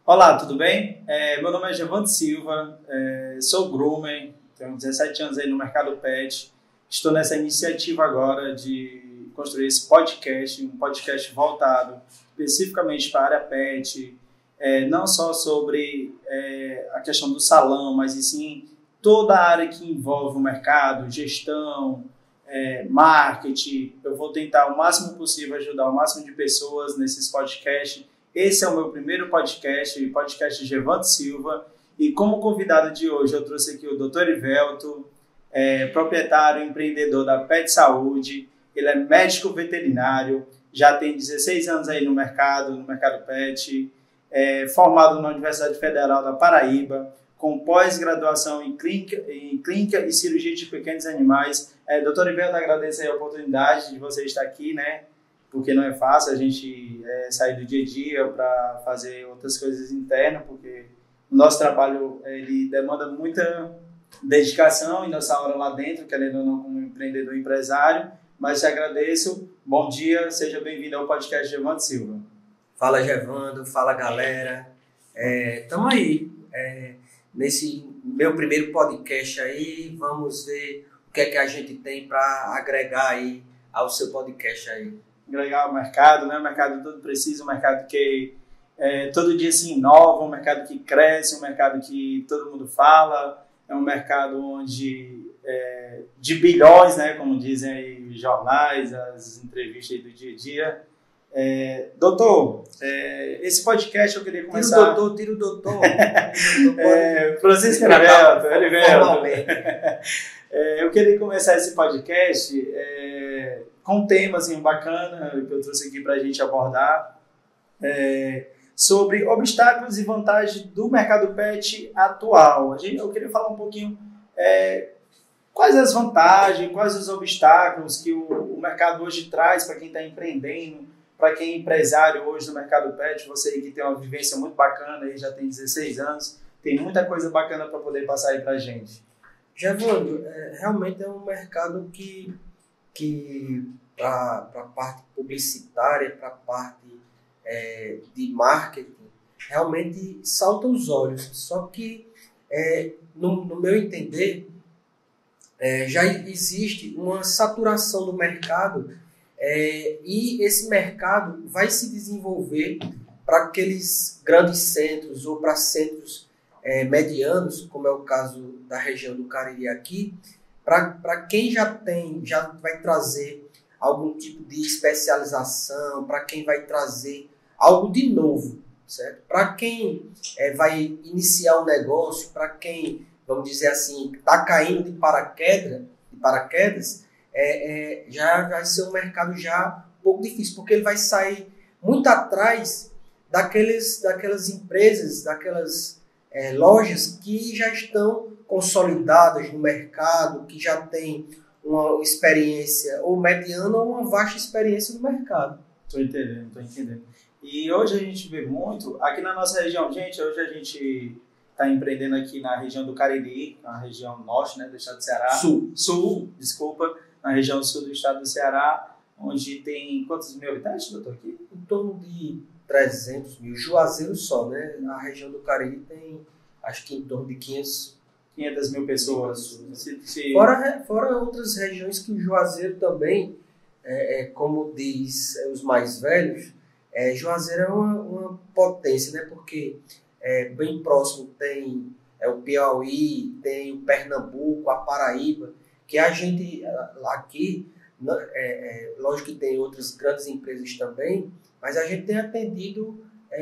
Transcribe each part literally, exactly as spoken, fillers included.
Olá, tudo bem? É, meu nome é Giovanni Silva, é, sou groomer, tenho dezessete anos aí no mercado pet. Estou nessa iniciativa agora de construir esse podcast, um podcast voltado especificamente para a área pet, é, não só sobre é, a questão do salão, mas e sim toda a área que envolve o mercado, gestão, é, marketing. Eu vou tentar o máximo possível ajudar o máximo de pessoas nesses podcasts. Esse é o meu primeiro podcast, o podcast Giovanni Silva, e como convidado de hoje eu trouxe aqui o doutor Ivelto, é, proprietário e empreendedor da Pet Saúde. Ele é médico veterinário, já tem dezesseis anos aí no mercado, no mercado pet, é, formado na Universidade Federal da Paraíba, com pós-graduação em clínica, em clínica e cirurgia de pequenos animais. É, doutor Ivelto, agradeço aí a oportunidade de você estar aqui, né? Porque não é fácil a gente é, sair do dia a dia para fazer outras coisas internas, porque o nosso trabalho ele demanda muita dedicação e nossa hora lá dentro, querendo ou não, como empreendedor empresário. Mas te agradeço, bom dia, seja bem-vindo ao podcast Giovanni Silva. Fala, Gervando, fala, galera. Estamos é, aí, é, nesse meu primeiro podcast aí, vamos ver o que é que a gente tem para agregar aí ao seu podcast aí. Agregar o mercado, né? O mercado todo precisa, um mercado que é, todo dia se inova, um mercado que cresce, um mercado que todo mundo fala, é um mercado onde é, de bilhões, né? Como dizem aí os jornais, as entrevistas aí do dia a dia. É, doutor, é, esse podcast eu queria começar... Tira o doutor, tira o doutor. é, Francisco Ivelto, é, eu queria começar esse podcast... É, com um tema assim, bacana que eu trouxe aqui para a gente abordar, é, sobre obstáculos e vantagens do mercado pet atual. A gente, eu queria falar um pouquinho é, quais as vantagens, quais os obstáculos que o, o mercado hoje traz para quem está empreendendo, para quem é empresário hoje no mercado pet. Você aí que tem uma vivência muito bacana, aí já tem dezesseis anos, tem muita coisa bacana para poder passar aí para a gente. Gervando, é, realmente é um mercado que que para a parte publicitária, para a parte é, de marketing, realmente salta os olhos. Só que, é, no, no meu entender, é, já existe uma saturação do mercado é, e esse mercado vai se desenvolver para aqueles grandes centros ou para centros é, medianos, como é o caso da região do Cariri aqui. Para quem já tem, já vai trazer algum tipo de especialização, para quem vai trazer algo de novo, certo? Para quem é, vai iniciar um negócio, para quem, vamos dizer assim, está caindo de paraquedas, de paraquedas é, é, já vai ser um mercado já um pouco difícil, porque ele vai sair muito atrás daqueles, daquelas empresas, daquelas é, lojas que já estão consolidadas no mercado, que já tem uma experiência ou mediana ou uma vasta experiência no mercado. Estou entendendo, estou entendendo. E hoje a gente vê muito, aqui na nossa região, gente, hoje a gente está empreendendo aqui na região do Cariri, na região norte, né, do estado do Ceará. Sul. Sul, desculpa, na região sul do estado do Ceará, onde tem quantos mil habitantes, doutor, aqui? Em torno de trezentos mil, Juazeiro só, né? Na região do Cariri tem, acho que em torno de quinhentas mil pessoas. Se, se... Fora, fora outras regiões que o Juazeiro também, é, é, como diz é, os mais velhos, é, Juazeiro é uma, uma potência, né? Porque é, bem próximo tem é, o Piauí, tem o Pernambuco, a Paraíba, que a gente aqui, é, é, lógico que tem outras grandes empresas também, mas a gente tem atendido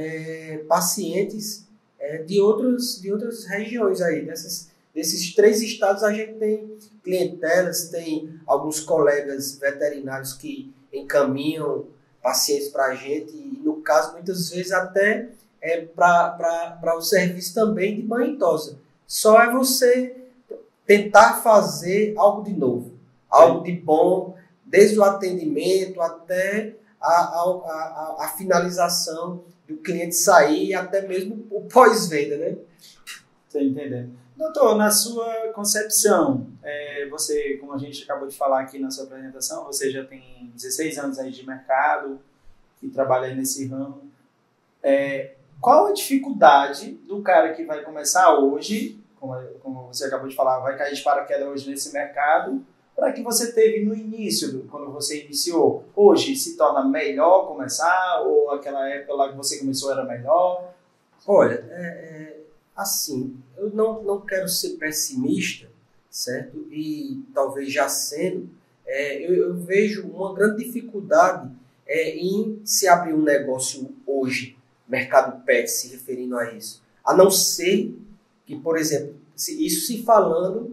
é, pacientes é, de, outros, de outras regiões aí, dessas Desses três estados a gente tem clientelas, tem alguns colegas veterinários que encaminham pacientes para a gente e, no caso, muitas vezes até é, para o serviço também de banho e tosa. Só é você tentar fazer algo de novo, algo de bom, desde o atendimento até a, a, a, a finalização do cliente sair, até mesmo o pós-venda, né? Estou entendendo. Doutor, na sua concepção, é, você, como a gente acabou de falar aqui na sua apresentação, você já tem dezesseis anos aí de mercado e trabalha nesse ramo. É, qual a dificuldade do cara que vai começar hoje, como, como você acabou de falar, vai cair de paraquedas hoje nesse mercado, para que você teve no início, do, quando você iniciou? Hoje se torna melhor começar ou aquela época lá que você começou era melhor? Olha, é, é, assim, eu não, não quero ser pessimista, certo? E talvez já sendo, é, eu, eu vejo uma grande dificuldade é, em se abrir um negócio hoje, mercado pet, se referindo a isso. A não ser que, por exemplo, se, isso se falando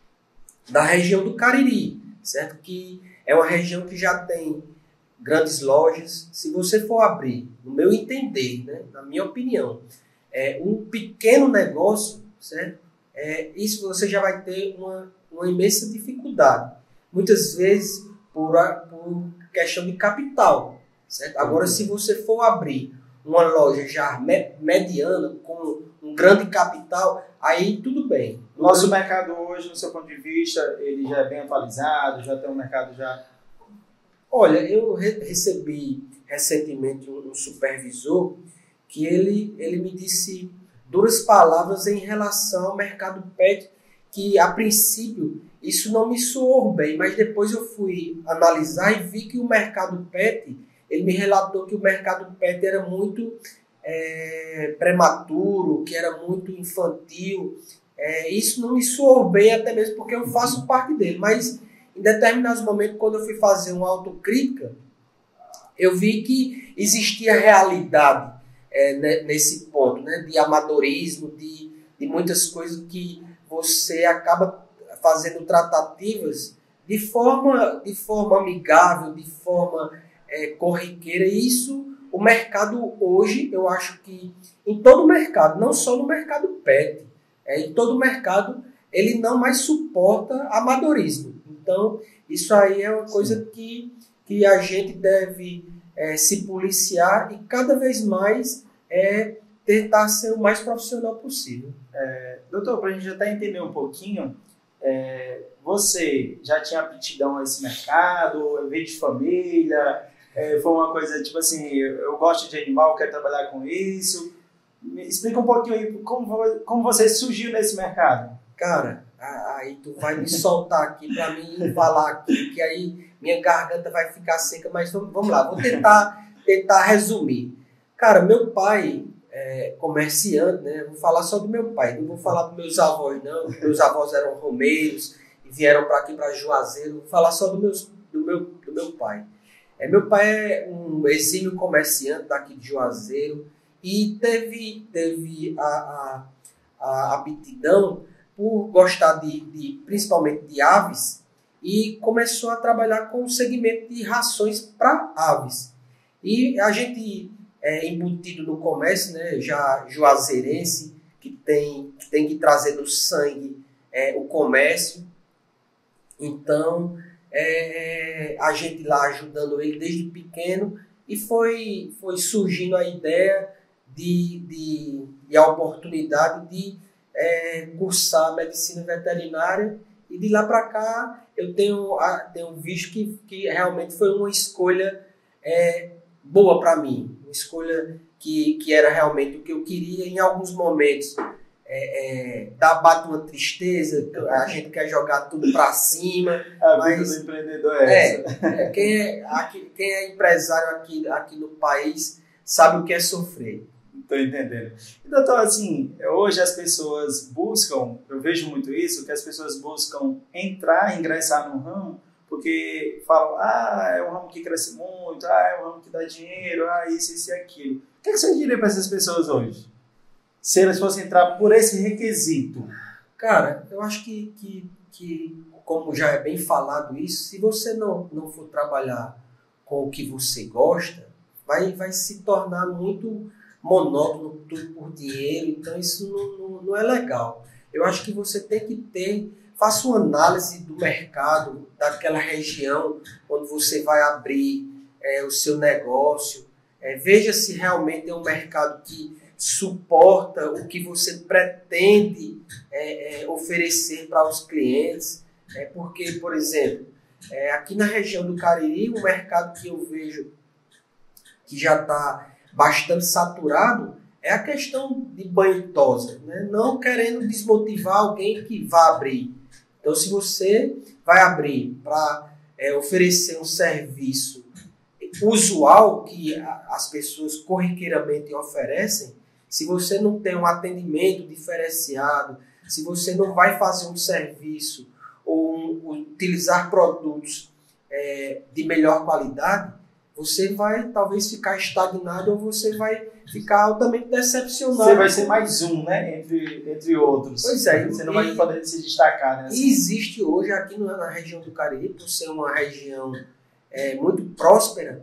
da região do Cariri, certo? Que é uma região que já tem grandes lojas. Se você for abrir, no meu entender, né, na minha opinião, é, um pequeno negócio, certo? É, isso você já vai ter uma, uma imensa dificuldade. Muitas vezes por, a, por questão de capital, certo? Agora, se você for abrir uma loja já me, mediana, com um grande capital, aí tudo bem. Nosso mercado hoje, no seu ponto de vista, ele já é bem atualizado, já tem um mercado já... Olha, eu re- recebi recentemente um, um supervisor que ele, ele me disse duras palavras em relação ao mercado pet, que a princípio isso não me soou bem, mas depois eu fui analisar e vi que o mercado pet, ele me relatou que o mercado pet era muito é, prematuro, que era muito infantil. É, isso não me soou bem, até mesmo porque eu faço parte dele, mas em determinados momentos, quando eu fui fazer uma autocrítica, eu vi que existia realidade é, nesse ponto, né, de amadorismo, de, de muitas coisas que você acaba fazendo tratativas de forma, de forma amigável, de forma é, corriqueira. E isso, o mercado hoje, eu acho que em todo o mercado, não só no mercado pet, é, em todo o mercado, ele não mais suporta amadorismo. Então, isso aí é uma coisa que, que a gente deve é, se policiar e cada vez mais é, tentar ser o mais profissional possível. É, doutor, para a gente já até entender um pouquinho, é, você já tinha aptidão a esse mercado, veio de família, é, foi uma coisa tipo assim, eu, eu gosto de animal, quero trabalhar com isso. Me explica um pouquinho aí como, como você surgiu nesse mercado. Cara, aí tu vai me soltar aqui para mim falar aqui, que aí minha garganta vai ficar seca, mas vamos, vamos lá, vou tentar, tentar resumir. Cara, meu pai é comerciante, né? Vou falar só do meu pai, não vou falar dos meus avós, não. Meus avós eram romeiros e vieram para aqui, para Juazeiro. Vou falar só do, meus, do, meu, do meu pai. É, meu pai é um exímio comerciante daqui de Juazeiro e teve, teve a, a, a aptidão por gostar de, de, principalmente de aves, e começou a trabalhar com o segmento de rações para aves. E a gente é embutido no comércio, né, já juazeirense, que tem, que tem que trazer no sangue é, o comércio. Então, é, a gente lá ajudando ele desde pequeno, e foi, foi surgindo a ideia de, de, de a oportunidade de É, cursar medicina veterinária, e de lá para cá eu tenho, tenho visto que, que realmente foi uma escolha é, boa para mim, uma escolha que, que era realmente o que eu queria. Em alguns momentos é, é, dá, bate uma tristeza, a gente quer jogar tudo para cima. A mas, vida do empreendedor é essa. É, é, quem, é, aqui, quem é empresário aqui, aqui no país sabe o que é sofrer. Estou entendendo. E, doutor, assim, hoje as pessoas buscam, eu vejo muito isso, que as pessoas buscam entrar, ingressar no ramo, porque falam, ah, é um ramo que cresce muito, ah, é um ramo que dá dinheiro, ah, isso, isso e aquilo. O que, é que você diria para essas pessoas hoje? Se elas fossem entrar por esse requisito? Cara, eu acho que, que, que como já é bem falado isso, se você não, não for trabalhar com o que você gosta, vai, vai se tornar muito monótono, tudo por dinheiro. Então isso não, não, não é legal. Eu acho que você tem que ter, faça uma análise do mercado, daquela região onde você vai abrir é, o seu negócio, é, veja se realmente é um mercado que suporta o que você pretende é, é, oferecer para os clientes, é, porque, por exemplo, é, aqui na região do Cariri, o mercado que eu vejo que já está bastante saturado é a questão de banho e tosa, né? Não querendo desmotivar alguém que vá abrir. Então, se você vai abrir para é, oferecer um serviço usual que a, as pessoas corriqueiramente oferecem, se você não tem um atendimento diferenciado, se você não vai fazer um serviço ou um, utilizar produtos é, de melhor qualidade, você vai talvez ficar estagnado ou você vai ficar altamente decepcionado. Você vai ser mais um, né? Entre, entre outros. Pois é. Você não vai poder se destacar, né? E existe hoje aqui na região do Cariri, por ser uma região é, muito próspera,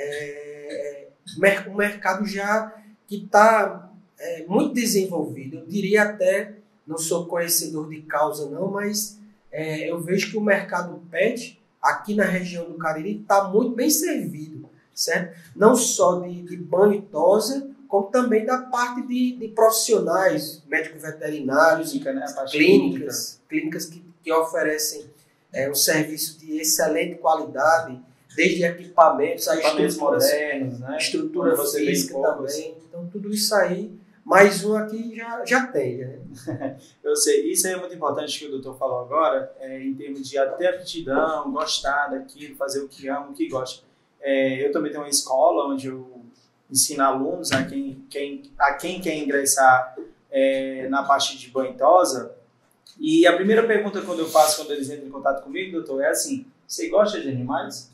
é, um mercado já que está é, muito desenvolvido. Eu diria até, não sou conhecedor de causa não, mas é, eu vejo que o mercado pet aqui na região do Cariri está muito bem servido, certo? Não só de, de banho e tosa, como também da parte de, de profissionais, médicos veterinários, Clínica, né? clínicas, clínicas que, que oferecem é, um serviço de excelente qualidade, desde equipamentos a equipamentos estruturas, modernos, né? estrutura você física também. Então, tudo isso aí, mais um aqui já, já tem, né? Eu sei, isso aí é muito importante que o doutor falou agora, é, em termos de ter aptidão, gostar daquilo, fazer o que ama, o que gosta. É, eu também tenho uma escola onde eu ensino alunos a quem, quem, a quem quer ingressar é, na parte de banho e tosa. E a primeira pergunta quando eu faço, quando eles entram em contato comigo, doutor, é assim: você gosta de animais?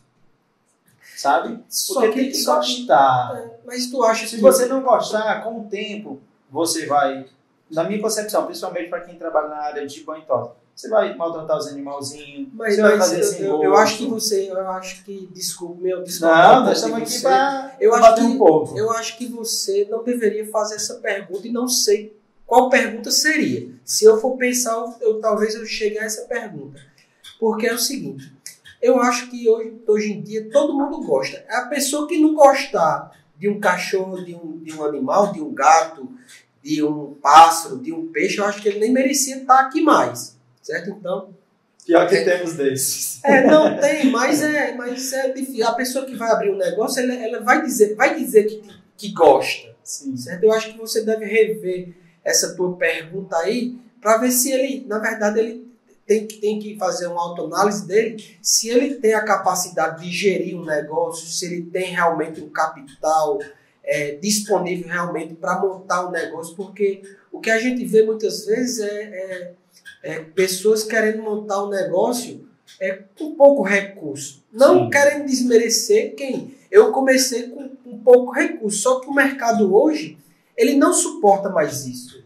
Sabe? Só Porque que, tem que só gostar. É, mas tu acha Se que... você não gostar, com o tempo, você vai, na minha concepção, principalmente para quem trabalha na área de banho e tosa, você vai maltratar os animalzinhos, Mas, você vai mas fazer eu, sem eu, gosto. eu acho que você, eu acho que, desculpe, meu, desculpe. Não, nós estamos aqui para eu acho bater que, um pouco. Eu acho que você não deveria fazer essa pergunta e não sei qual pergunta seria. Se eu for pensar, eu, eu, talvez eu chegue a essa pergunta. Porque é o seguinte, eu acho que hoje, hoje em dia todo mundo gosta. A pessoa que não gostar de um cachorro, de um, de um animal, de um gato, de um pássaro, de um peixe, eu acho que ele nem merecia estar aqui mais. Certo? Então... Pior que é, temos desses. É, não tem, mas é, mas é difícil. A pessoa que vai abrir um negócio, ela, ela vai dizer, vai dizer que, que gosta. Sim. Certo? Eu acho que você deve rever essa tua pergunta aí para ver se ele, na verdade, ele tem, tem que fazer uma autoanálise dele, se ele tem a capacidade de gerir um negócio, se ele tem realmente um capital é, disponível realmente para montar um negócio, porque o que a gente vê muitas vezes é, é É, pessoas querendo montar um negócio é, com pouco recurso. Não Sim. querendo desmerecer quem. Eu comecei com, com pouco recurso, só que o mercado hoje, ele não suporta mais isso.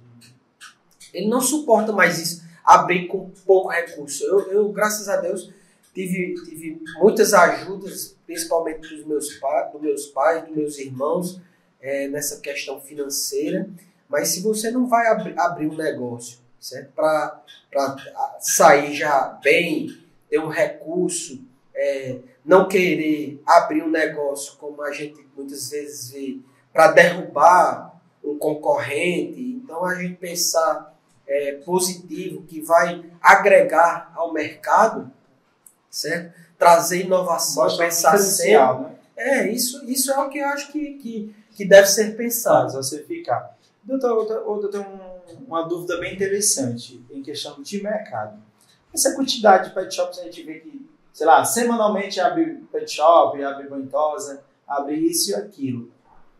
Ele não suporta mais isso, abrir com pouco recurso. Eu, eu graças a Deus, tive, tive muitas ajudas, principalmente dos meus, pa, dos meus pais, dos meus irmãos, é, nessa questão financeira. Mas se você não vai abri, abrir um negócio, certo? Para sair já bem, ter um recurso, é, não querer abrir um negócio como a gente muitas vezes vê, para derrubar um concorrente. Então a gente pensar é, positivo, que vai agregar ao mercado, certo? Trazer inovação, Mostra pensar sempre. Né? É, isso, isso é o que eu acho que, que, que deve ser pensado. Mas você ficar. Doutor, eu tenho um, uma dúvida bem interessante em questão de mercado. Essa quantidade de pet shops, a gente vê que, sei lá, semanalmente abre pet shop, abre banho e tosa, abre isso e aquilo.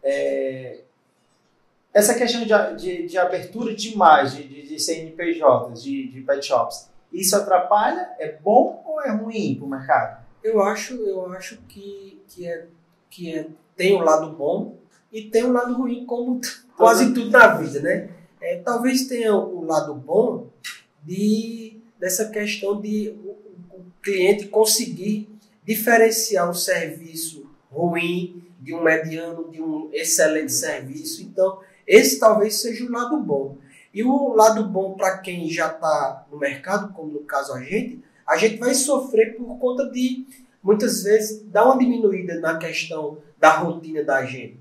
É, essa questão de, de, de abertura demais de, de, de C N P Js, de, de pet shops, isso atrapalha? É bom ou é ruim para o mercado? Eu acho, eu acho que, que, é, que é, tem um lado bom e tem um lado ruim, como quase tudo na vida, né? É, talvez tenha o lado bom de, dessa questão de o, o cliente conseguir diferenciar um serviço ruim de um mediano, de um excelente serviço. Então, esse talvez seja o lado bom. E o lado bom para quem já está no mercado, como no caso a gente, a gente vai sofrer por conta de, muitas vezes, dar uma diminuída na questão da rotina da gente.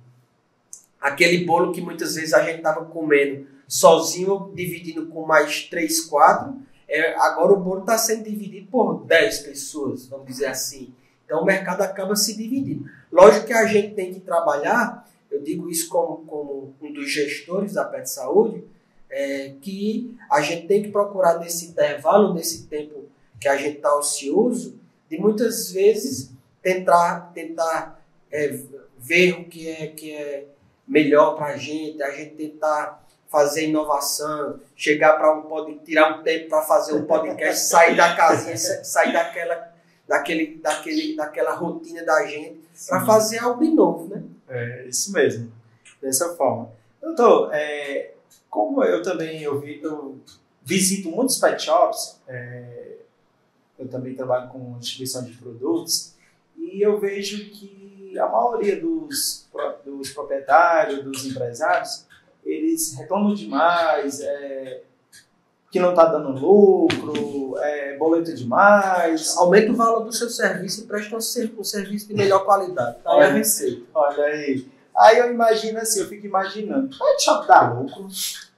Aquele bolo que muitas vezes a gente estava comendo sozinho, dividindo com mais três, quatro, é, agora o bolo está sendo dividido por dez pessoas, vamos dizer assim. Então o mercado acaba se dividindo. Lógico que a gente tem que trabalhar eu digo isso como, como um dos gestores da Pet Saúde, é, que a gente tem que procurar nesse intervalo, nesse tempo que a gente está ocioso, de muitas vezes tentar, tentar é, ver o que é, que é melhor para a gente, a gente tentar fazer inovação, chegar para um podcast, tirar um tempo para fazer um podcast, sair da casinha, sair daquela, daquele, daquele, daquela rotina da gente, para fazer algo de novo, né? É isso mesmo, dessa forma. Doutor, é, como eu também eu, vi, eu visito muitos pet shops, é, eu também trabalho com distribuição de produtos, e eu vejo que a maioria dos, dos proprietários, dos empresários, eles reclamam demais, é, que não está dando lucro, é, boleto demais. Aumenta o valor do seu serviço e presta um, um serviço de melhor qualidade. Tá aí a receita. Olha aí. Aí eu imagino assim, eu fico imaginando, pet shop dá lucro?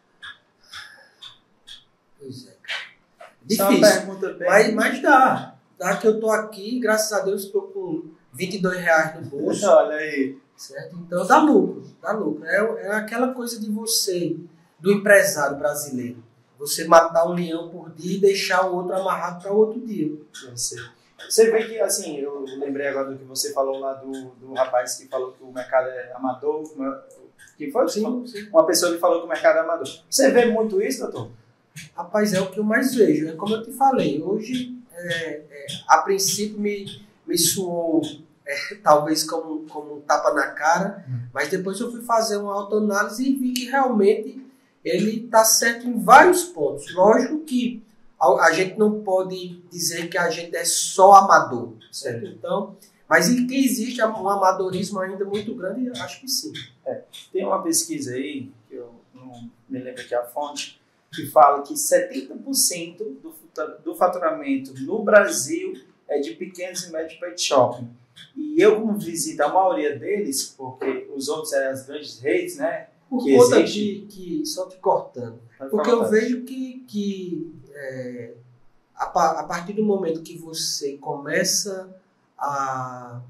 Pois é, cara. Isso é uma Difícil, pergunta bem... mas, mas dá. Dá que eu tô aqui, graças a Deus, estou com vinte e dois reais no bolso. Olha aí. Certo? Então dá lucro, dá lucro. É, é aquela coisa de você, do empresário brasileiro, você matar um leão por dia e deixar o outro amarrado para outro dia. Você, você vê que, assim, eu lembrei agora do que você falou lá do, do rapaz que falou que o mercado é amador. Uma, que foi? Sim, sim. Uma pessoa que falou que o mercado é amador. Você vê muito isso, doutor? Rapaz, é o que eu mais vejo. É como eu te falei, hoje, é, é, a princípio, me, me soou... É, talvez como, como um tapa na cara, hum. mas depois eu fui fazer uma autoanálise e vi que realmente ele está certo em vários pontos. Lógico que a, a gente não pode dizer que a gente é só amador, certo? Então, mas e que existe um amadorismo ainda muito grande, eu acho que sim. É, tem uma pesquisa aí, que eu não me lembro aqui a fonte, que fala que setenta por cento do, do faturamento no Brasil é de pequenos e médios pet shopping. E eu, como visito a maioria deles, porque os outros são as grandes redes, né? Por que conta existe... de que, só te cortando, porque eu vejo que, que é, a, a partir do momento que você começa a,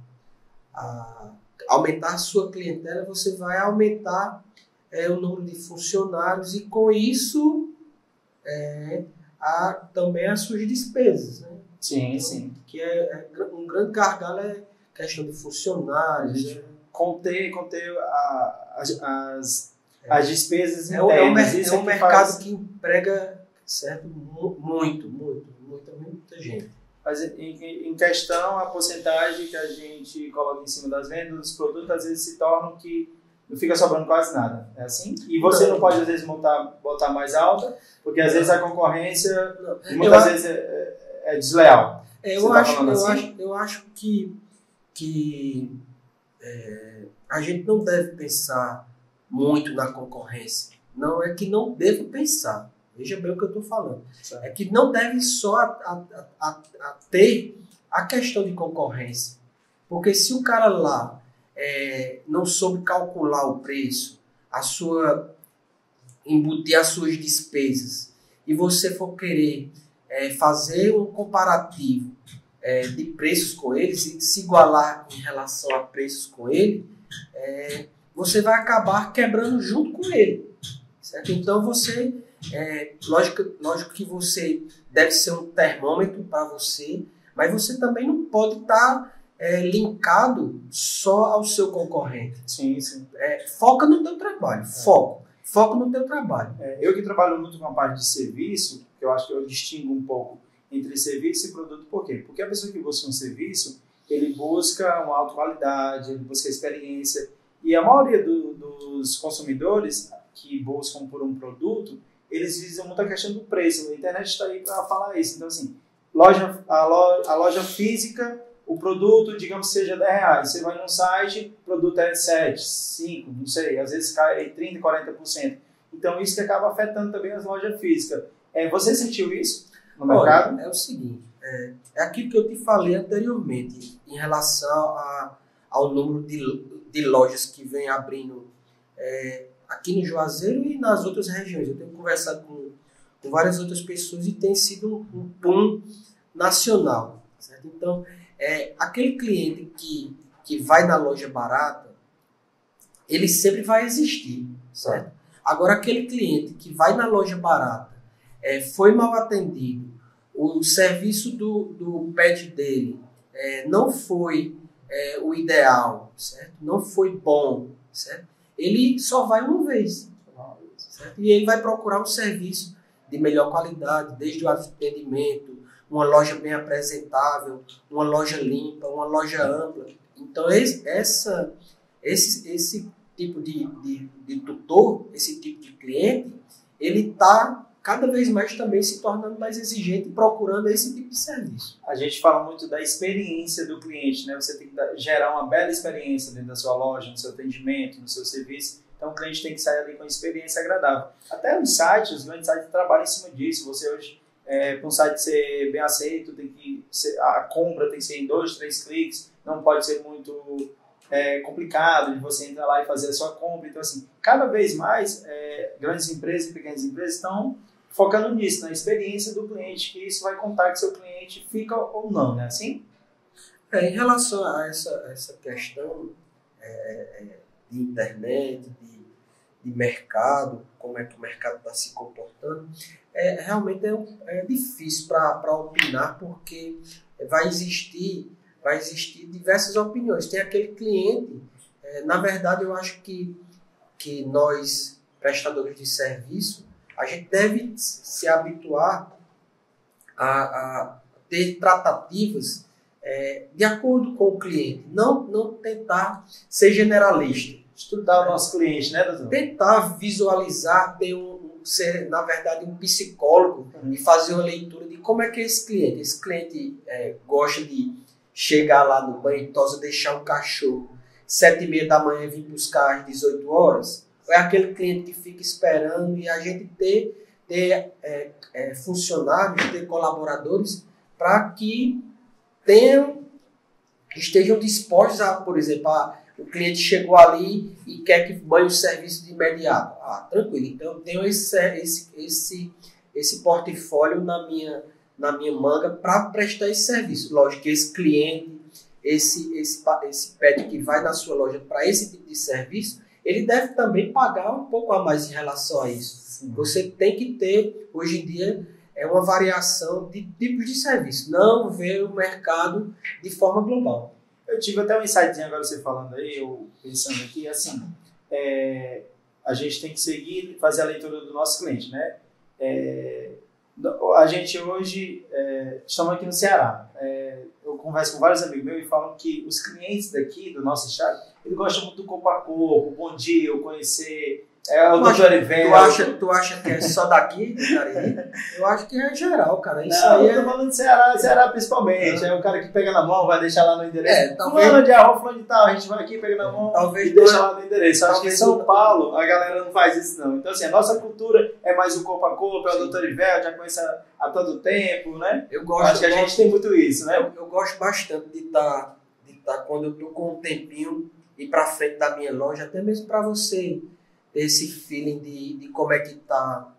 a aumentar a sua clientela, você vai aumentar é, o número de funcionários e com isso é, a, também as suas despesas, né? Sim, então, sim. Que é, é um grande gargalo é questão de funcionários. Né? Conter, conter a, as, as, é. as despesas internas. É, é um, mer- Isso é um que mercado faz... que emprega certo, muito, muito, muita, muita gente. Mas em, em questão, a porcentagem que a gente coloca em cima das vendas dos produtos, às vezes se tornam que não fica sobrando quase nada. É assim? E você não, não pode, às vezes, botar, botar mais alta, porque às não. vezes a concorrência não. muitas eu vezes é, é, é desleal. É, eu, tá acho, eu, assim? acho, eu acho que, que é, a gente não deve pensar muito na concorrência. Não é que não devo pensar. Veja bem o que eu estou falando. Certo. É que não deve só a, a, a, a ter a questão de concorrência. Porque se o cara lá é, não soube calcular o preço, a sua, embutir as suas despesas, e você for querer é, fazer um comparativo é, de preços com eles e se igualar em relação a preços com ele, é, você vai acabar quebrando junto com ele. Certo? Então você... É, lógico, lógico que você deve ser um termômetro para você, mas você também não pode estar tá, é, linkado só ao seu concorrente. Sim, sim. É, foca no teu trabalho, é. foco. Foca no teu trabalho. É, eu que trabalho muito com a parte de serviço, que eu acho que eu distingo um pouco entre serviço e produto, por quê? Porque a pessoa que busca um serviço, ele busca uma alta qualidade, ele busca experiência, e a maioria do, dos consumidores que buscam por um produto, eles visam muito a questão do preço. A internet está aí para falar isso. Então, assim, loja, a, loja, a loja física, o produto, digamos, seja dez reais. Você vai num site, o produto é sete, cinco, não sei. Às vezes cai trinta, quarenta por cento. Então, isso que acaba afetando também as lojas físicas. É, você sentiu isso no mercado? Olha, é o seguinte, é, é aquilo que eu te falei anteriormente, em relação a, ao número de, de lojas que vem abrindo é, aqui no Juazeiro e nas outras regiões. Eu tenho conversado com, com várias outras pessoas e tem sido um, um boom nacional. Certo? Então, é, aquele cliente que, que vai na loja barata, ele sempre vai existir, certo? Agora, aquele cliente que vai na loja barata, é, foi mal atendido, o serviço do, do pet dele é, não foi é, o ideal, certo? Não foi bom, certo? Ele só vai uma vez, certo? E ele vai procurar um serviço de melhor qualidade, desde o atendimento, uma loja bem apresentável, uma loja limpa, uma loja ampla. Então, esse, essa, esse, esse tipo de, de, de tutor, esse tipo de cliente, ele está cada vez mais também se tornando mais exigente e procurando esse tipo de serviço. A gente fala muito da experiência do cliente, né? Você tem que gerar uma bela experiência dentro da sua loja, no seu atendimento, no seu serviço. Então, o cliente tem que sair ali com uma experiência agradável. Até os sites, os grandes sites trabalham em cima disso. Você hoje, é, para um site ser bem aceito, tem que ser, a compra tem que ser em dois, três cliques, não pode ser muito é, complicado de você entrar lá e fazer a sua compra. Então, assim, cada vez mais, é, grandes empresas e pequenas empresas estão focando nisso, na experiência do cliente, que isso vai contar que seu cliente fica ou não, né? Assim? É, em relação a essa, essa questão é, de internet, de, de mercado, como é que o mercado está se comportando, é, realmente é, é difícil para opinar, porque vai existir, vai existir diversas opiniões. Tem aquele cliente, é, na verdade eu acho que, que nós, prestadores de serviço, a gente deve se habituar a, a ter tratativas é, de acordo com o cliente, não, não tentar ser generalista. Estudar o nosso cliente, né, doutor? Tentar visualizar, ter um, ser, na verdade, um psicólogo uhum. e fazer uma leitura de como é que é esse cliente. Esse cliente é, gosta de chegar lá no banho e tosa, deixar o cachorro sete e meia da manhã e vir buscar às dezoito horas. É aquele cliente que fica esperando, e a gente ter, ter é, é, funcionários, ter colaboradores para que tenham, estejam dispostos a, por exemplo, a, o cliente chegou ali e quer que banhe o serviço de imediato. Ah, tranquilo, então eu tenho esse, esse, esse, esse portfólio na minha, na minha manga para prestar esse serviço. Lógico que esse cliente, esse, esse, esse pet que vai na sua loja para esse tipo de serviço, ele deve também pagar um pouco a mais em relação a isso. Sim. Você tem que ter, hoje em dia, é uma variação de tipos de serviço, não ver o mercado de forma global. Eu tive até um insightzinho agora você falando aí, eu pensando aqui, assim, é, a gente tem que seguir, fazer a leitura do nosso cliente, né? É, a gente hoje, é, estamos aqui no Ceará, é, eu converso com vários amigos meus e falam que os clientes daqui, do nosso estado, eles gostam muito do corpo a corpo, bom dia, eu conhecer, é, o doutor Ivelto. Tu acha, tu acha que é só daqui, cara? Eu acho que é geral, cara. Isso não, aí eu tô é... falando de Ceará, Ceará principalmente. É, é o cara que pega na mão, vai deixar lá no endereço. É, talvez... Fulano de arroz, fulano de tal, a gente vai aqui, pega na mão talvez e deixa não... lá no endereço. Eu acho que em São Paulo a galera não faz isso, não. Então, assim, a nossa cultura é mais o corpo a corpo, é o doutor Ivelto, já conhece há, há tanto tempo, né? Eu gosto. Acho que a gente tem muito isso, né? Eu, eu gosto bastante de estar, de estar quando eu tô com um tempinho, ir para frente da minha loja, até mesmo para você ter esse feeling de, de como é que tá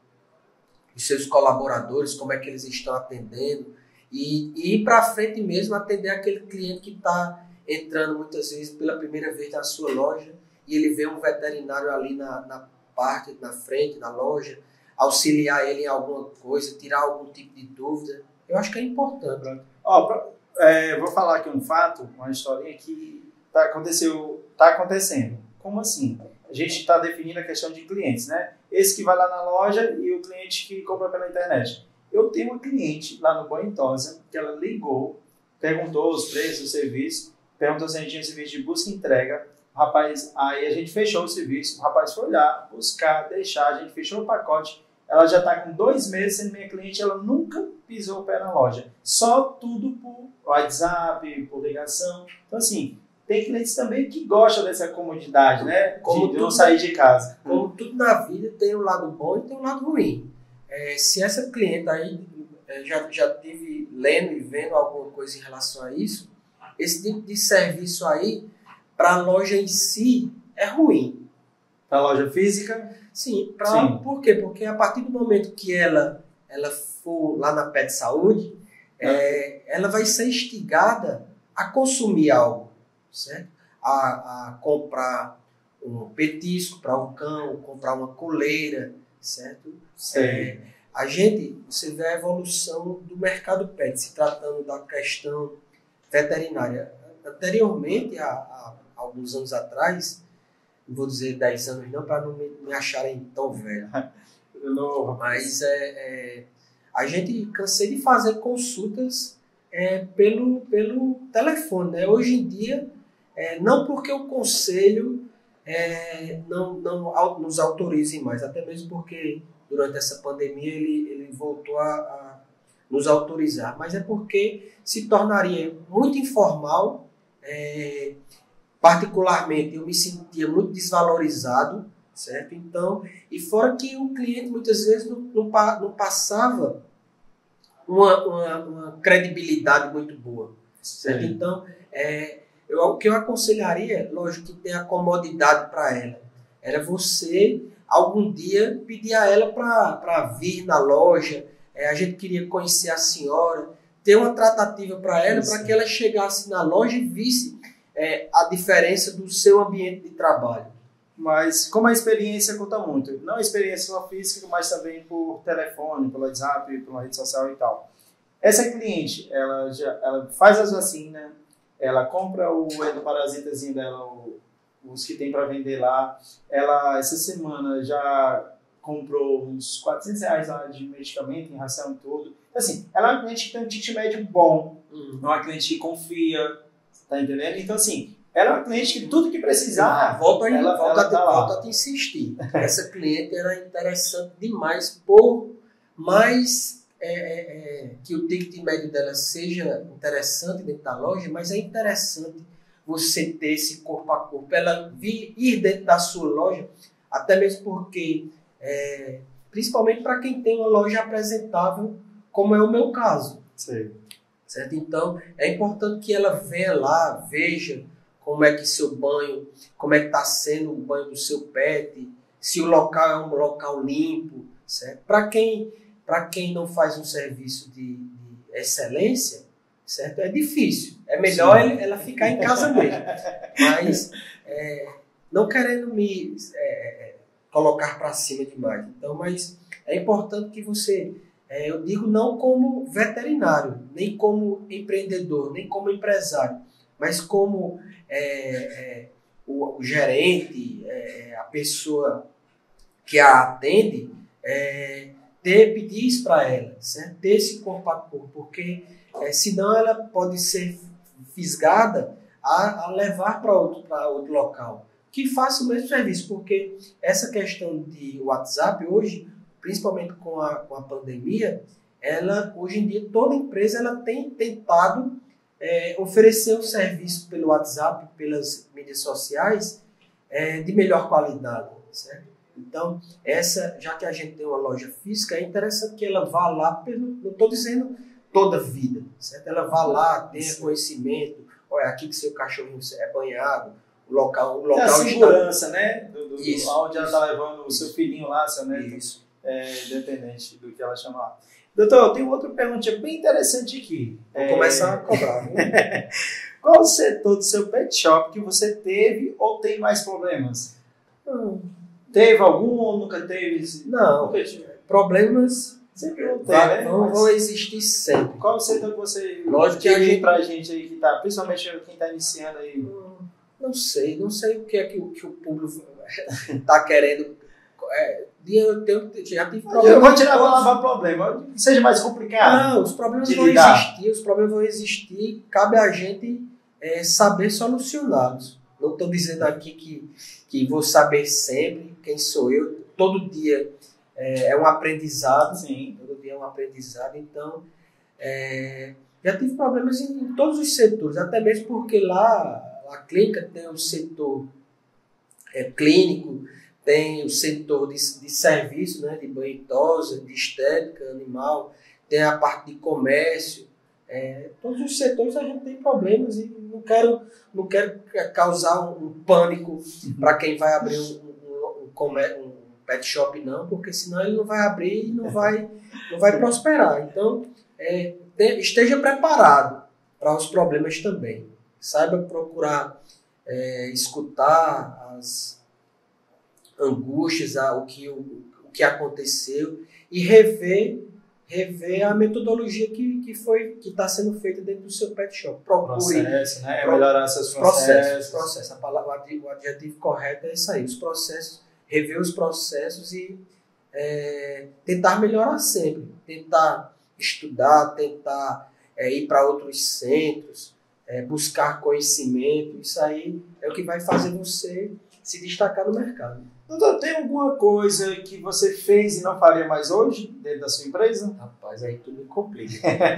os seus colaboradores, como é que eles estão atendendo, e, e ir para frente mesmo atender aquele cliente que está entrando muitas vezes pela primeira vez na sua loja, e ele vê um veterinário ali na, na parte, na frente da loja, auxiliar ele em alguma coisa, tirar algum tipo de dúvida. Eu acho que é importante. Ó, pra, é, vou falar aqui um fato, uma historinha que tá, aconteceu, tá acontecendo. Como assim? A gente está definindo a questão de clientes, né? Esse que vai lá na loja e o cliente que compra pela internet. Eu tenho uma cliente lá no Banho Tosa que ela ligou, perguntou os preços do serviço, perguntou se a gente tinha serviço de busca e entrega. O rapaz, aí a gente fechou o serviço, o rapaz foi lá, buscar, deixar, a gente fechou o pacote. Ela já está com dois meses sendo minha cliente, ela nunca pisou o pé na loja. Só tudo por WhatsApp, por ligação. Então, assim, tem clientes também que gostam dessa comodidade, né? Como de tudo, não sair de casa. Como tudo na vida tem um lado bom e tem um lado ruim. É, se essa cliente aí é, já, já teve lendo e vendo alguma coisa em relação a isso, esse tipo de serviço aí, para a loja em si, é ruim. Para a loja física? Sim, pra, Sim. Por quê? Porque a partir do momento que ela, ela for lá na Pet Saúde, é, ela vai ser instigada a consumir algo, certo? A, a comprar um petisco para o cão, comprar uma coleira, certo? É, a gente, você vê a evolução do mercado pet, se tratando da questão veterinária. Anteriormente, há, há alguns anos atrás, não vou dizer dez anos não, para não me, me acharem tão velho, mas é, é, a gente cansei de fazer consultas é, pelo, pelo telefone, né? Hoje em dia, é, não porque o conselho é, não, não nos autorize mais, até mesmo porque durante essa pandemia ele, ele voltou a, a nos autorizar, mas é porque se tornaria muito informal, é, particularmente eu me sentia muito desvalorizado, certo? Então, e fora que o cliente muitas vezes não, não, não passava uma, uma, uma credibilidade muito boa, certo? Sim. Então, é, eu, o que eu aconselharia, lógico que tem a comodidade para ela, era você algum dia pedir a ela para vir na loja, é, a gente queria conhecer a senhora, ter uma tratativa para ela, para que ela chegasse na loja e visse é, a diferença do seu ambiente de trabalho. Mas como a experiência conta muito, não a experiência só física, mas também por telefone, pelo WhatsApp, pela rede social e tal. Essa cliente, ela, já, ela faz as vacinas, ela compra o endoparasitazinho dela, o, os que tem para vender lá. Ela, essa semana, já comprou uns quatrocentos reais lá de medicamento, em ração e tudo. Assim, ela é uma cliente que tem um ticket médio bom, uhum. É uma cliente que confia, tá entendendo? Então, assim, ela é uma cliente que tudo que precisar, volta, aí, ela, volta, ela tá a, volta a te insistir. Essa cliente era interessante demais, por mais é, é, que o ticket médio dela seja interessante dentro da loja, mas é interessante você ter esse corpo a corpo, ela vir, ir dentro da sua loja, até mesmo porque, é, principalmente para quem tem uma loja apresentável, como é o meu caso. Sim. Certo? Então, é importante que ela venha lá, veja como é que seu banho, como é que está sendo o banho do seu pet, se o local é um local limpo, certo? Para quem, para quem não faz um serviço de, de excelência, certo? É difícil. É melhor ela, ela ficar em casa mesmo. Mas, é, não querendo me é, colocar para cima demais. Então, mas é importante que você... É, eu digo não como veterinário, nem como empreendedor, nem como empresário, mas como é, é, o, o gerente, é, a pessoa que a atende, é, ter, pedir isso para ela, certo? Ter esse corpo a corpo, porque é, senão ela pode ser fisgada a, a levar para outro, para outro local, que faça o mesmo serviço, porque essa questão de WhatsApp hoje, principalmente com a, com a pandemia, ela, hoje em dia, toda empresa ela tem tentado é, oferecer um serviço pelo WhatsApp, pelas mídias sociais, é, de melhor qualidade, certo? Então, essa, já que a gente tem uma loja física, é interessante que ela vá lá, pelo, não estou dizendo toda a vida, certo? Ela vá lá, tenha conhecimento, olha, aqui que seu cachorrinho é banhado, o local, o local a segurança, está... né? Do, do, isso, do, onde isso, ela está levando o seu filhinho lá, seu neto. Isso. É, independente do que ela chamar. Doutor, tem outra pergunta bem interessante aqui. Vou é... começar a cobrar. Qual o setor do seu pet shop que você teve ou tem mais problemas? Hum. Teve algum ou nunca teve? Não, nunca tive. Problemas sempre vão ter, vai, né? vão, Mas vão existir sempre. Qual o setor que você Lógico que a gente... pra gente aí que tá, principalmente quem está iniciando aí? Hum, não sei, não sei o que é que o, que o público está querendo. É, eu, tenho, já tive problemas. Eu vou tirar a palavra problema, que seja mais complicado. Não, os problemas vão lidar. existir, os problemas vão existir, cabe a gente é, saber solucioná-los. Não estou dizendo aqui que, que vou saber sempre quem sou eu, todo dia é, é um aprendizado. Sim. Todo dia é um aprendizado, então é, já tive problemas em, em todos os setores, até mesmo porque lá a clínica tem um setor é, clínico, tem o setor de, de serviço, né, de banho e tosa, de estética animal, tem a parte de comércio. É, todos os setores a gente tem problemas e não quero, não quero causar um, um pânico para quem vai abrir um, um, um, um pet shop, não, porque senão ele não vai abrir e não vai, não vai prosperar. Então, é, te, esteja preparado para os problemas também. Saiba procurar é, escutar as angústias, a, o, que, o, o que aconteceu e rever, rever a metodologia que, que foi que está sendo feita dentro do seu pet shop. Procure processo, né? pro, melhorar seus processos. processos. Processo. A palavra, o adjetivo correto é isso aí. Os processos, rever os processos e é, tentar melhorar sempre. Tentar estudar, tentar é, ir para outros centros, é, buscar conhecimento. Isso aí é o que vai fazer você se destacar no mercado. Doutor, tem alguma coisa que você fez e não faria mais hoje dentro da sua empresa? Rapaz, aí tudo me complica.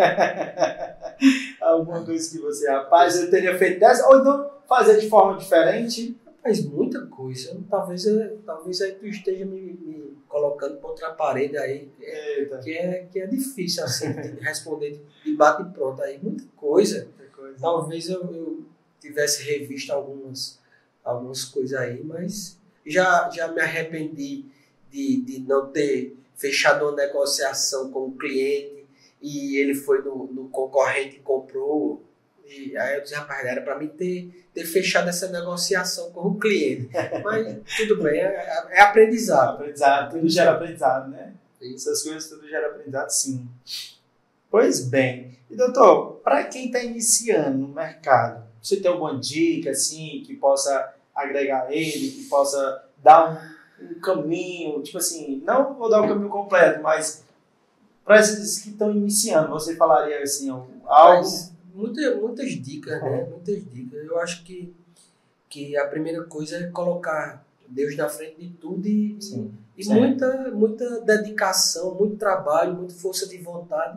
Alguma coisa que você, rapaz, eu teria feito dessa, ou então fazer de forma diferente? Rapaz, muita coisa. Talvez, eu, talvez aí tu esteja me, me colocando contra a parede aí, Eita. que é, que é difícil assim, de responder de bate e pronto aí. Muita coisa. Muita coisa. Talvez eu, eu tivesse revisto algumas, algumas coisas aí, mas já, já me arrependi de, de não ter fechado uma negociação com o cliente e ele foi no, no concorrente e comprou. E aí eu disse, rapaz, era para mim ter, ter fechado essa negociação com o cliente. Mas tudo bem, é, é aprendizado. Aprendizado, tudo gera aprendizado, né? Essas coisas tudo gera aprendizado, sim. Pois bem. E doutor, para quem está iniciando no mercado, você tem alguma dica assim que possa agregar ele, que possa dar um, um caminho, tipo assim, não vou dar o caminho completo, mas para esses que estão iniciando, você falaria assim, algo? Mas, muita, muitas dicas, né? Muitas dicas. Eu acho que, que a primeira coisa é colocar Deus na frente de tudo e, sim, e sim. muita, muita dedicação, muito trabalho, muita força de vontade,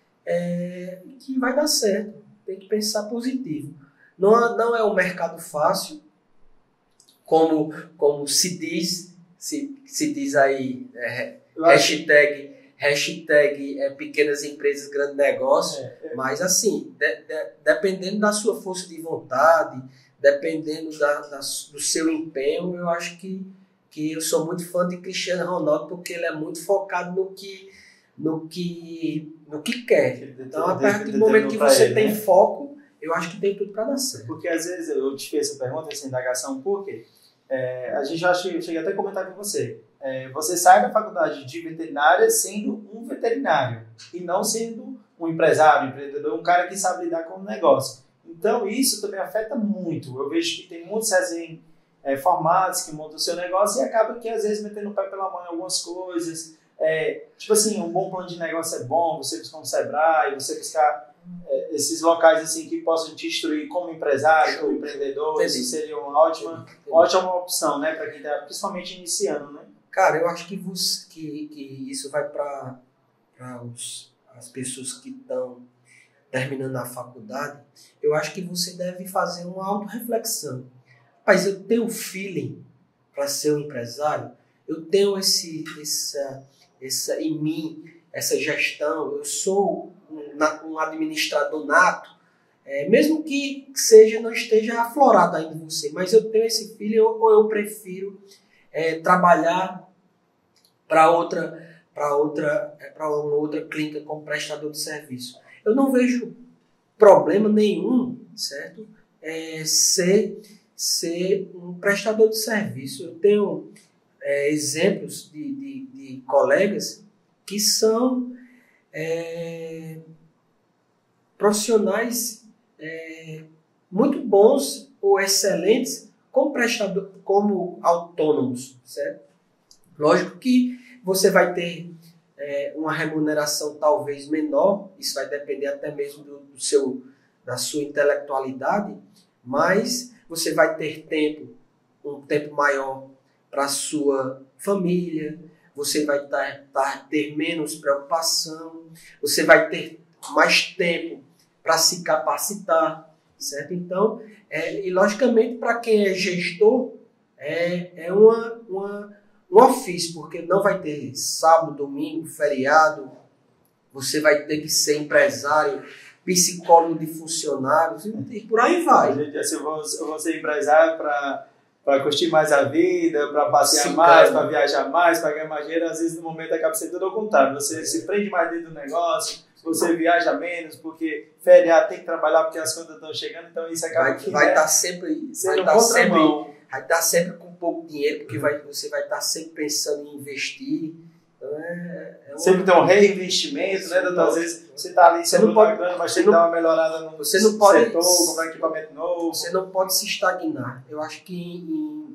é, que vai dar certo. Tem que pensar positivo. Não, não é um mercado fácil, como, como se diz, se, se diz aí, é, hashtag, hashtag é, pequenas empresas, grande negócio, é, é. Mas assim, de, de, dependendo da sua força de vontade, dependendo da, da, do seu empenho, eu acho que, que eu sou muito fã de Cristiano Ronaldo, porque ele é muito focado no que, no que, no que quer. Então, a partir do momento que você ele, tem né? foco, eu acho que tem tudo para dar certo. Porque às vezes eu te fiz essa pergunta, essa indagação, por quê? É, a gente já che- cheguei até a comentar com você. É, você sai da faculdade de veterinária sendo um veterinário e não sendo um empresário, um empreendedor, um cara que sabe lidar com o negócio. Então isso também afeta muito. Eu vejo que tem muitos recém-formados que montam o seu negócio e acaba que às vezes metendo o pé pela mão em algumas coisas. É, tipo assim, um bom plano de negócio é bom, você buscar um Sebrae, você buscar é, esses locais assim, que possam te instruir como empresário, como empreendedor. Entendi. Isso seria uma ótima, ótima opção, né, para quem está principalmente iniciando, né? Cara, eu acho que, você, que, que isso vai para as pessoas que estão terminando a faculdade. Eu acho que você deve fazer uma autorreflexão. Mas eu tenho feeling para ser um empresário, eu tenho esse, essa, essa em mim, essa gestão, eu sou um, um administrador nato, é, mesmo que seja, não esteja aflorado ainda em você, mas eu tenho esse feeling ou eu prefiro É, trabalhar para outra, para outra, é, para uma outra clínica como prestador de serviço. Eu não vejo problema nenhum, certo? É, ser, ser um prestador de serviço. Eu tenho é, exemplos de, de, de colegas que são é, profissionais é, muito bons ou excelentes como prestador, como autônomos, certo? Lógico que você vai ter é, uma remuneração talvez menor, isso vai depender até mesmo do, do seu, da sua intelectualidade, mas você vai ter tempo, um tempo maior para a sua família, você vai tá, tá, ter menos preocupação, você vai ter mais tempo para se capacitar, certo? Então, É, e logicamente para quem é gestor é, é uma, uma, um ofício, porque não vai ter sábado, domingo, feriado, você vai ter que ser empresário, psicólogo de funcionários e, e por aí vai. Gente, assim, eu, vou, eu vou ser empresário para curtir mais a vida, para passear Sim, mais, para viajar mais, para ganhar mais dinheiro. Às vezes no momento acaba sendo tudo ao contrário, você se prende mais dentro do negócio, você viaja menos, porque feriado tem que trabalhar porque as contas estão chegando, então isso acaba vai, que vai né, estar sempre, sendo vai estar sempre, mão. vai estar sempre com pouco dinheiro, porque vai, você vai estar sempre pensando em investir. Então é, é uma... Sempre tem um reinvestimento, né, doutor? Às vezes você está ali sendo pode, grana, mas tem que dar uma melhorada no você não pode, setor, comprar equipamento novo. Você não pode se estagnar. Eu acho que em,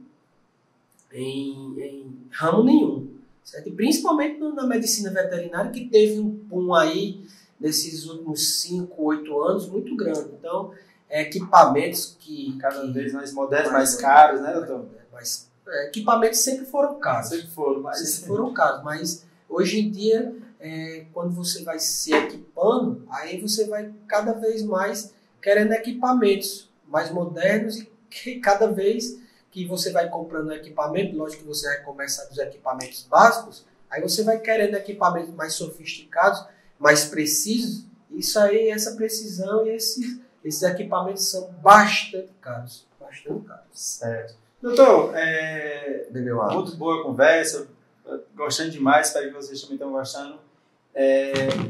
em, em ramo nenhum. Certo? E principalmente na medicina veterinária, que teve um boom aí nesses últimos cinco, oito anos muito grande. Então, é, equipamentos que... Cada que, vez mais modernos, mais, mais caros, né, doutor? Mas, é, equipamentos sempre foram caros. Sempre foram, mas... Sempre foram caros, mas hoje em dia, é, quando você vai se equipando, aí você vai cada vez mais querendo equipamentos mais modernos e que cada vez que você vai comprando equipamento, lógico que você vai começar dos equipamentos básicos, aí você vai querendo equipamentos mais sofisticados, mais precisos. Isso aí, essa precisão e esses, esses equipamentos são bastante caros. Bastante caros. Certo. Doutor, é, Bebeu água. Muito boa a conversa, gostando demais, espero que vocês também estão gostando. É,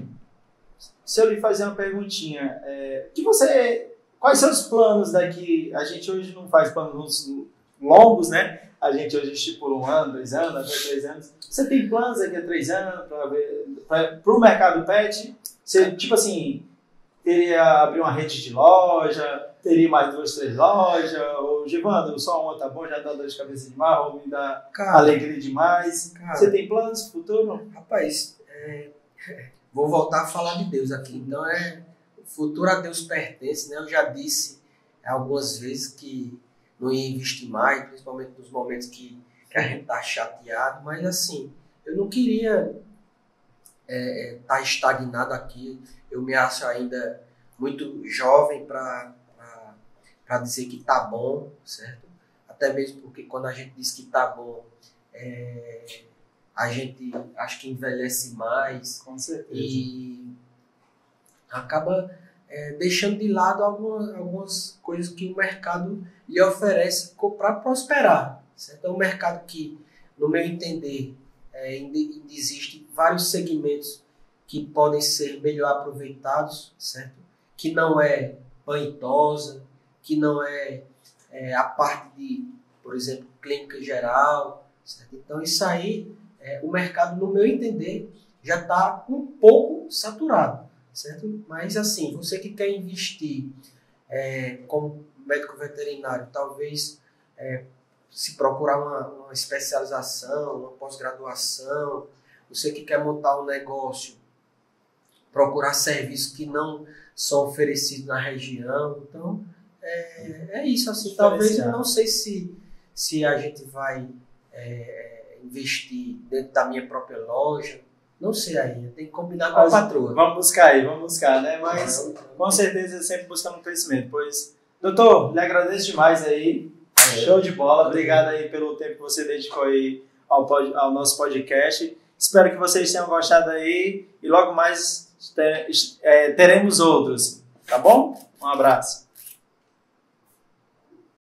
se eu lhe fazer uma perguntinha, é, que você, quais são os planos daqui? A gente hoje não faz planos longos, né? A gente hoje estipula um ano, dois anos, até três anos. Você tem planos daqui a três anos para o mercado pet? Você, tipo assim, teria abrir uma rede de loja, teria mais duas, três lojas, ou Givando, só uma tá bom, já dá dor de cabeça demais, ou me dá cara, alegria demais. Cara, você tem planos futuro? Rapaz, é, vou voltar a falar de Deus aqui. Então, é, o futuro a Deus pertence, né? Eu já disse algumas vezes que não ia investir mais, principalmente nos momentos que, que a gente está chateado, mas assim, eu não queria estar é, tá estagnado aqui. Eu me acho ainda muito jovem para dizer que está bom, certo? Até mesmo porque quando a gente diz que está bom, é, a gente acho que envelhece mais. Com certeza. E acaba é, deixando de lado algumas, algumas coisas que o mercado lhe oferece para prosperar. Certo? É um mercado que, no meu entender, é, ainda existe vários segmentos que podem ser melhor aproveitados, certo? Que não é banhosa, que não é, é a parte de, por exemplo, clínica geral, certo? Então isso aí, é, o mercado, no meu entender, já está um pouco saturado, certo? Mas assim, você que quer investir é, como médico veterinário, talvez é, se procurar uma, uma especialização, uma pós-graduação, você que quer montar um negócio, procurar serviços que não são oferecidos na região. Então, é, é isso. Assim, talvez eu não sei se, se a gente vai é, investir dentro da minha própria loja. Não sei ainda. Tem que combinar com a patroa. Vamos buscar aí, vamos buscar, né? Mas, não, não. com certeza, sempre buscando crescimento. Pois, doutor, lhe agradeço demais aí. É. Show de bola. Obrigado aí pelo tempo que você dedicou aí ao, pod, ao nosso podcast. Espero que vocês tenham gostado aí e logo mais teremos outros, tá bom? Um abraço.